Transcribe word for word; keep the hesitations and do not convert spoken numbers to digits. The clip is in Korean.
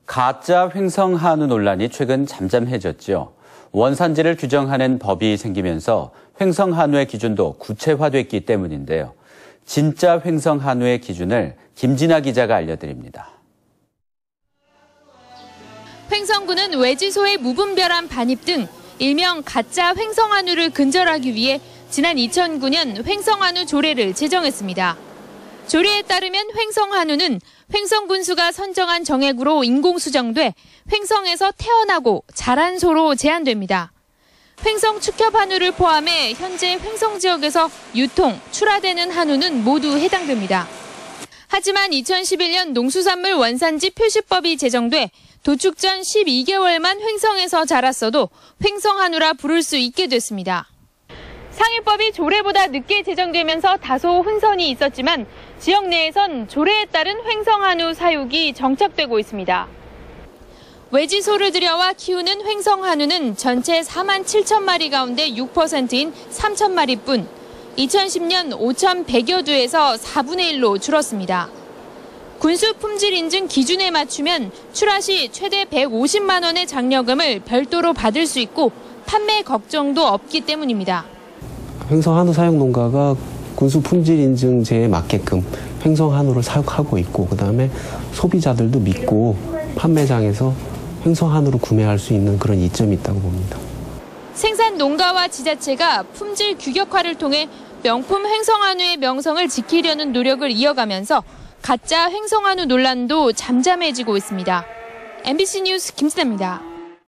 가짜 횡성 한우 논란이 최근 잠잠해졌죠. 원산지를 규정하는 법이 생기면서 횡성 한우의 기준도 구체화됐기 때문인데요. 진짜 횡성 한우의 기준을 김진아 기자가 알려드립니다. 횡성군은 외지소의 무분별한 반입 등 일명 가짜 횡성 한우를 근절하기 위해 지난 이천구 년 횡성 한우 조례를 제정했습니다. 조례에 따르면 횡성 한우는 횡성 군수가 선정한 정액으로 인공 수정돼 횡성에서 태어나고 자란 소로 제한됩니다. 횡성 축협 한우를 포함해 현재 횡성 지역에서 유통, 출하되는 한우는 모두 해당됩니다. 하지만 이천십일 년 농수산물 원산지 표시법이 제정돼 도축 전 십이 개월만 횡성에서 자랐어도 횡성 한우라 부를 수 있게 됐습니다. 상위법이 조례보다 늦게 제정되면서 다소 혼선이 있었지만 지역 내에선 조례에 따른 횡성 한우 사육이 정착되고 있습니다. 외지소를 들여와 키우는 횡성 한우는 전체 사만 칠천 마리 가운데 육 퍼센트인 삼천 마리뿐 이천십 년 오천백여 두에서 사분의 일로 줄었습니다. 군수 품질 인증 기준에 맞추면 출하 시 최대 백오십만 원의 장려금을 별도로 받을 수 있고 판매 걱정도 없기 때문입니다. 횡성 한우 사육 농가가 군수 품질 인증제에 맞게끔 횡성 한우를 사육하고 있고 그다음에 소비자들도 믿고 판매장에서 횡성 한우를 구매할 수 있는 그런 이점이 있다고 봅니다. 생산 농가와 지자체가 품질 규격화를 통해 명품 횡성 한우의 명성을 지키려는 노력을 이어가면서 가짜 횡성 한우 논란도 잠잠해지고 있습니다. 엠비씨 뉴스 김진아입니다.